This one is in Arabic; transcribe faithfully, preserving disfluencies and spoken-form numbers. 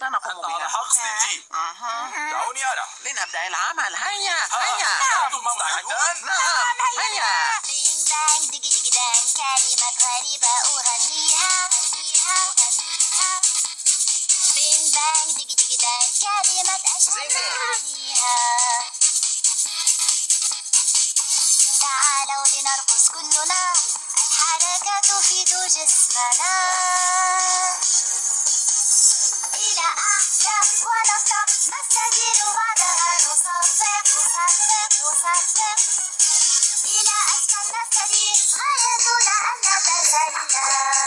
الأخيرة نقوم أنت على بها. حق ستيجي. أها. دعوني أرى. لنبدأ العمل. هيا ها، هيا. أنتم مستعدون؟ نعم هيا. بين بانج دقي دقي دان، كلمات غريبة أغنيها. بين بانج دقي دقي دان، كلمات أغنيها. تعالوا لنرقص كلنا، الحركة تفيد جسمنا. إلى أعلى ونصعد، نستدير بعدها نصفق نصفق نصفق. إلى أسفل نستدير، غايتنا أن نتسلى.